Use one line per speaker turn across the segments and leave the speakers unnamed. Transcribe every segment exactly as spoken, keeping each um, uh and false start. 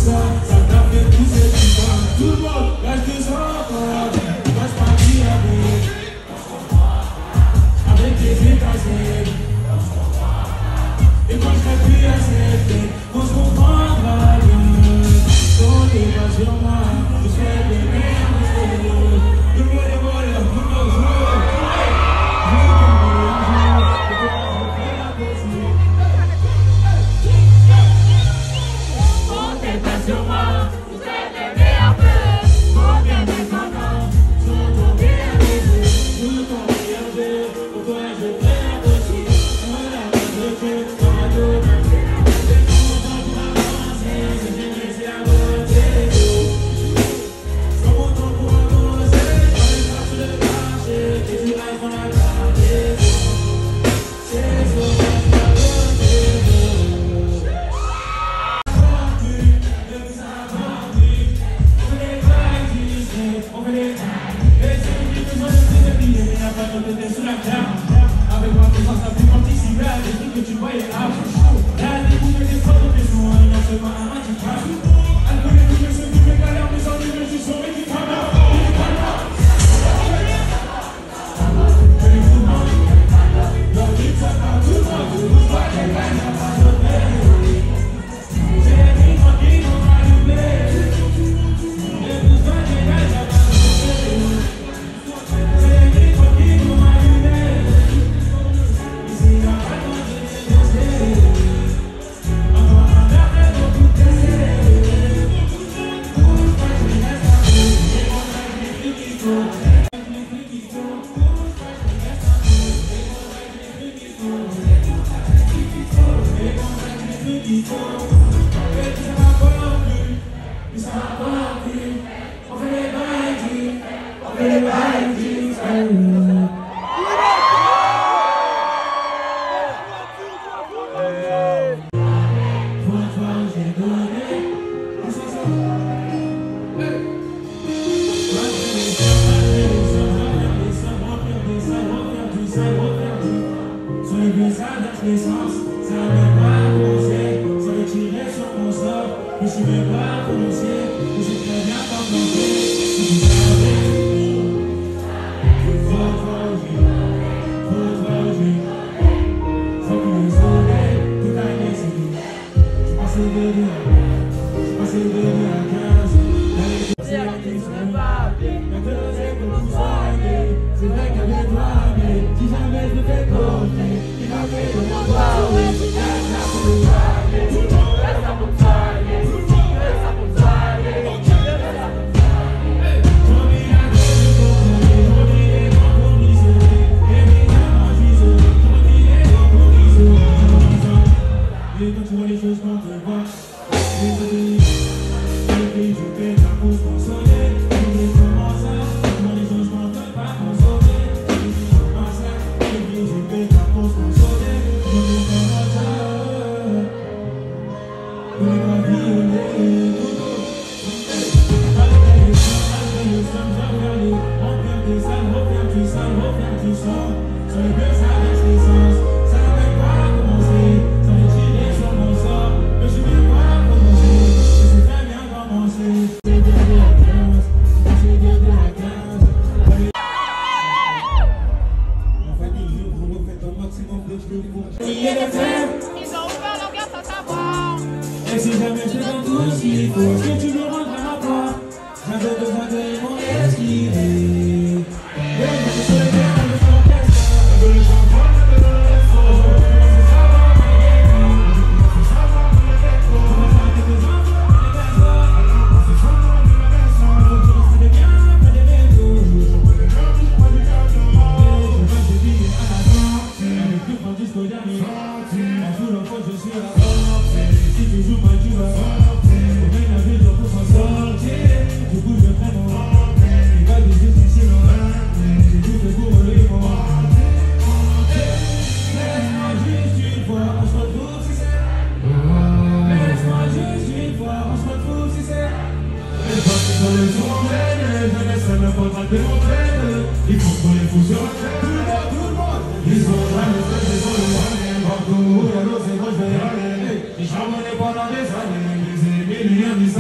Pendant des années, des millions, des années.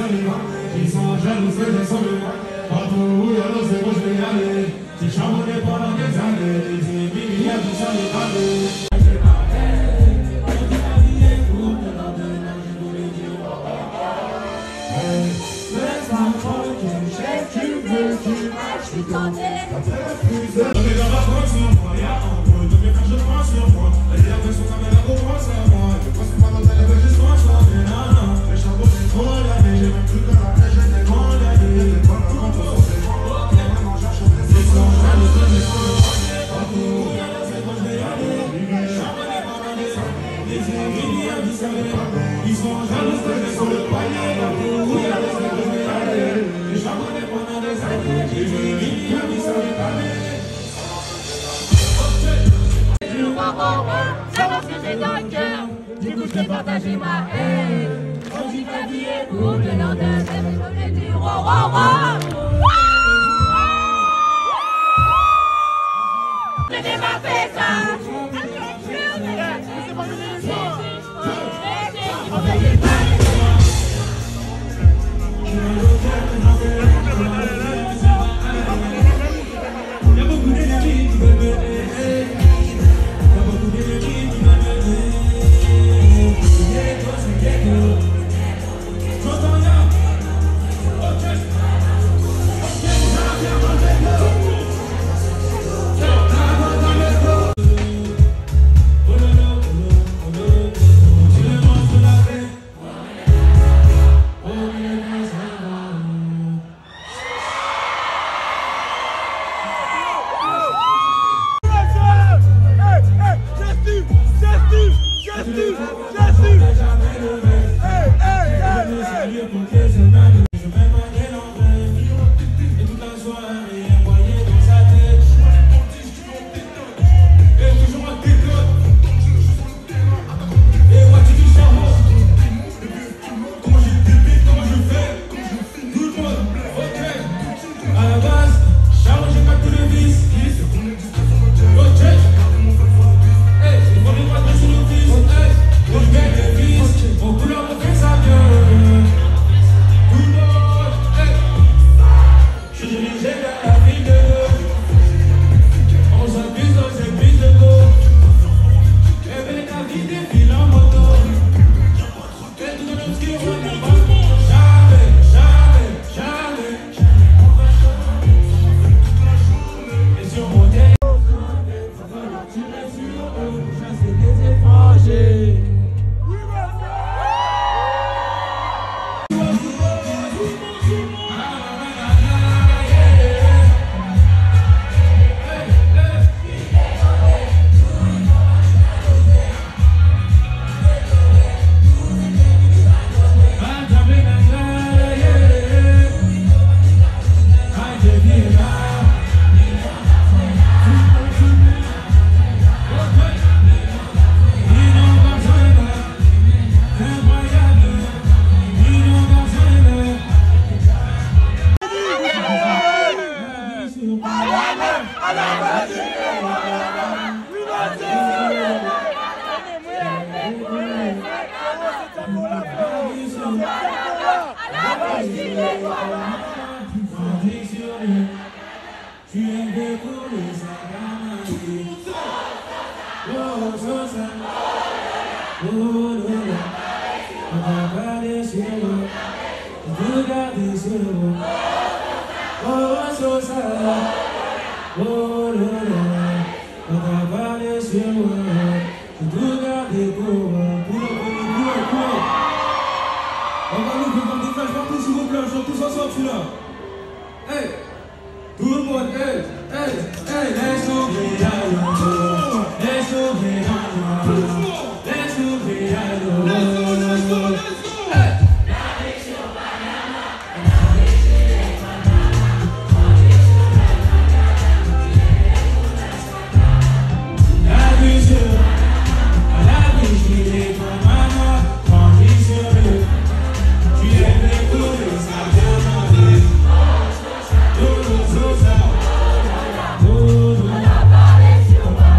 salés, qui sont jaloux, c'est des sauvés. Partout où il y a l'eau, c'est où je vais y aller. J'ai charbonné pendant des années, des milliards de salés parlés. On est dans la France, on voit, y'a un peu de mes quand je pense sur moi. Elle est avec son caméra pour penser à moi. Je pense pas dans elle avec juste moi, je l'en ai là, non. Les charbons, c'est trop l'année. J'ai même plus que la neige, j'ai des condamnés. Les bonnes rencontres sont des bons. Vraiment, j'en chante des sons. Ils sont jaloux, c'est des sons. Partout où il y a là, c'est quand je vais y aller. Charbonné pendant des années. Les milliards du salaire. Ils sont jaloux, c'est des sons. Partout où il y a là, c'est quand je vais y aller. Les charbonné pendant des années. J'ai vu milliards du salaire.
Ça m'a fait dans le cœur, du coup je t'ai partagé ma haine. Quand j'y vais habiller pour le lendemain, je vais dire roi, roi, roi. Je n'ai pas fait ça.
Oh,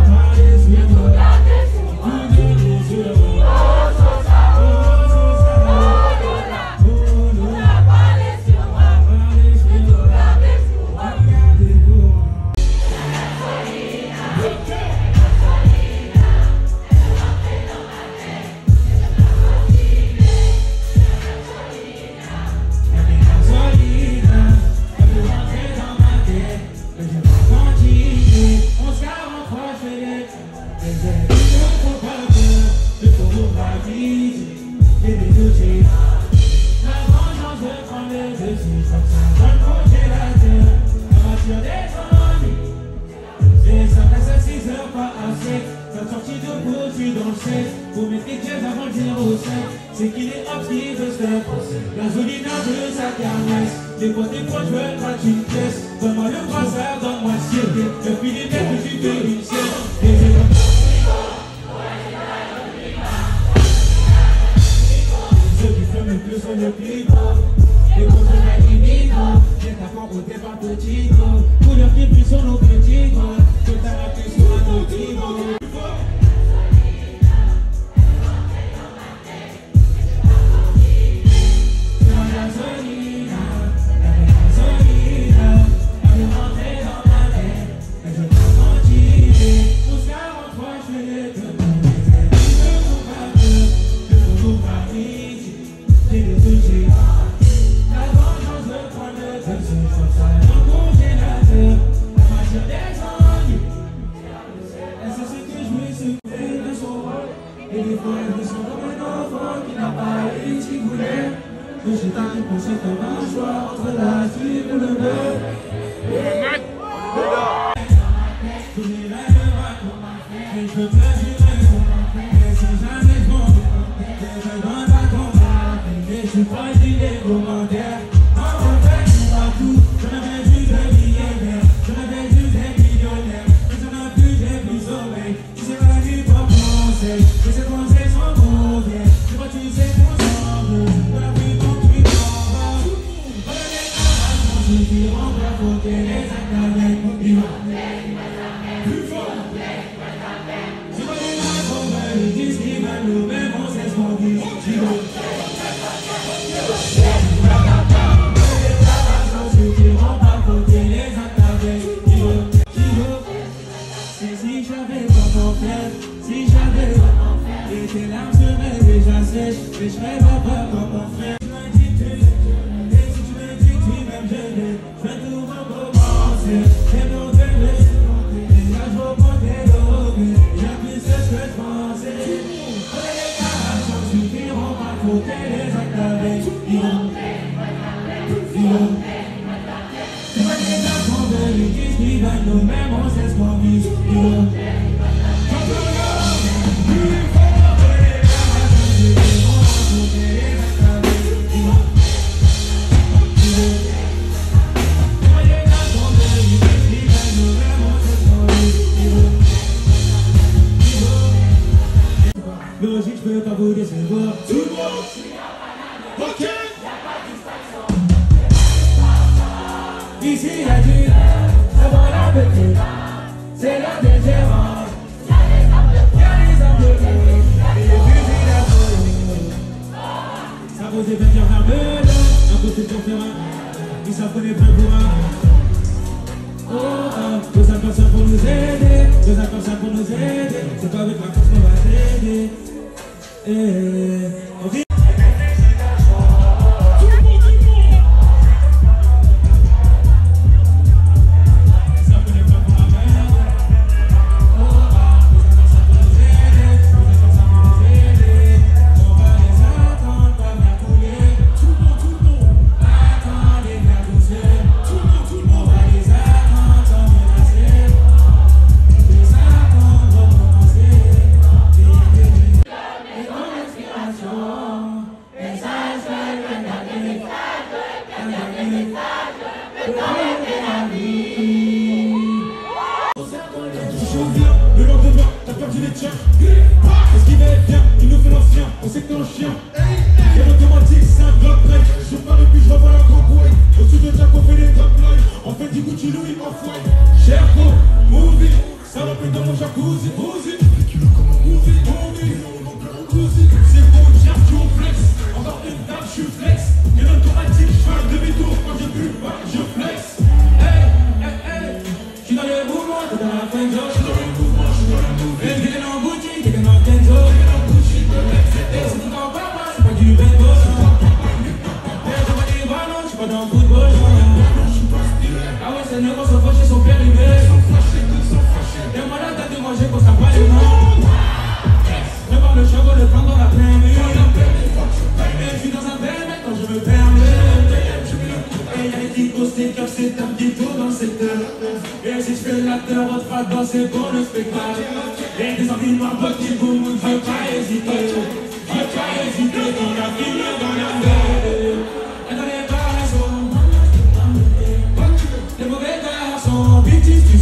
une pièce. Donne-moi le croissant, donne-moi le ciel. Je finis bien que tu fais une sieste. Ceux qui fument le plus sont les plus gros. Les gros sont les limites. J'ai ta fois côté par petit gros. Couleur qui plus sont nos petits gros. Que t'as la plus sur un autre niveau.
J'ai tenté pour se faire un choix entre la vie ou le beurre. Je veux te dire, mais si jamais je m'en vais, je dans ta tombe, et je crois qu'il est commentaires. En fait, tu vois tout, j'en avais vu des millionnaires, j'en avais vu des millionnaires, mais j'en ai plus, j'ai plus sommeil. Tu sais pas du bon conseil, mais ces conseils sont mauvais. Tu vois, tu sais qu'on s'en veut, dans la vie, ton truc s'en va. Voilà les armes, ceux qui rentrent à côté, les actes avec nous, ils vont plus fort. Ils disent qu'ils veulent nous, mais on sait ce qu'on dit. J'y vais. Ceux qui rentrent à côté, les attaquer. J'y vais. J'y vais. Et si j'avais pas mon frère, si j'avais et tes larmes seraient déjà sèches, et je serais pas peur comme mon frère. Tu m'as dit que et si tu me dis que tu m'aimes, je l'ai. Je vais tout recommencer. J'ai mon délai. Et là, je vais porter l'orgue. J'ai plus ce que je pensais. Suffiront pas côté les actes avec ils vont, ils vont. C'est pas des garçons de lui qui se vivent à nous-mêmes, on sait ce qu'on vit, ils vont. Logique, je peux pas vous décevoir. Tout le monde, ok. Ici la Dieu, ça va la petite. C'est la dégérance. Y'a les amples, et les fusils d'affaires. Ça vous est bien faire me là, un côté de terrain. Ils savent qu'on est prêts pour un. Oh, oh, deux personnes pour nous aider, deux personnes pour nous aider. C'est pas avec la force qu'on va t'aider. Eh, on vit. Le lendemain, t'as perdu les tiens. Est-ce qu'il est bien, il nous fait l'ancien. On sait que t'es un chien. Et l'automatique, c'est un bloc break. Je parle puis je revois un grand boy. Au-dessus de ta qu'on fait les top lines. On fait du Gucci Louis en fouet. Cherco, movie. Ça va plus dans mon jacuzzi. Movie. Movie, movie. C'est bon, j'ai un duo flex. Encore une dame, je suis flex. Et l'automatique, je fais un demi-tour. Quand j'ai plus, je flex. Hey, hey, hey. J'suis dans les mouvements, t'es dans la fin de job. Et t'es dans le boutique, t'es dans le Kenzo. Et c'est tout en papa, c'est pas du bendo. Et j'ai pas des ballons, j'suis pas dans le football. Ah ouais, c'est négro, sont fâchés, sont périmés. Et moi là, t'as de manger pour ça pas les noms. Je parle le chapeau, le plan dans la pleine nuit. Et j'suis dans un bel mec quand je me permets. Et y'a les ticos, stickers, c'est un petit tour dans le secteur. Et si je fais l'acteur, on te fera danser pour le spectacle. Et des envies noirs, petit boum, je veux pas hésiter. Je veux pas hésiter, on va finir dans la mer. Et dans les paraisons, ok.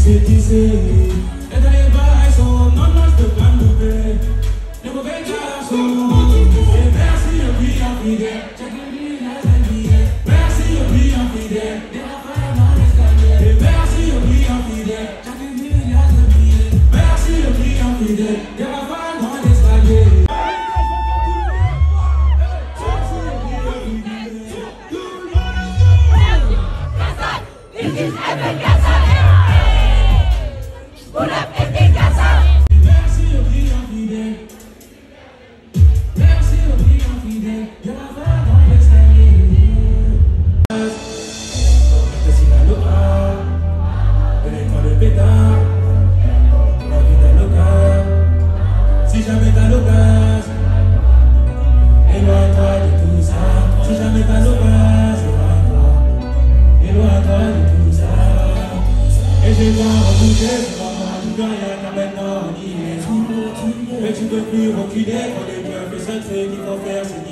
sais, tu sais. Et dans les bails sont, non, non, je peux pas me louper. Les mauvais garçons. Et merci, le prix en fidèle. Merci, le prix en fidèle. Et merci, le prix en fidèle. Merci, le prix en fidèle. Et la femme dans l'escalier. Merci au client fidèle. Merci au client fidèle. Y'a la vague dans l'escalier. T'es dans le local. Donnez-moi le pétard. La vie dans le local. Si jamais t'as l'occasion, éloigne-toi de tout ça. Si jamais t'as l'occasion, éloigne-toi. Éloigne-toi de tout ça. Et j'ai pas rebouché, tu dois rien qu'à maintenant nier. Mais tu peux plus reculer quand les peuples se fait qu'il faut faire, c'est